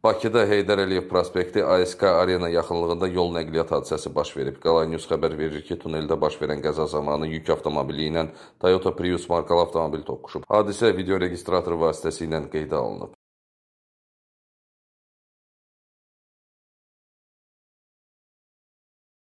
Bakıda Heydər Əliyev prospekti ASK Arena yaxınlığında yol nəqliyyat hadisəsi baş verib. Qalay News xəbər verir ki, tuneldə baş verən qəza zamanı yük avtomobili ilə Toyota Prius markalı avtomobil toqquşub. Hadisə video registrator vasitəsilə qeydə alınıb.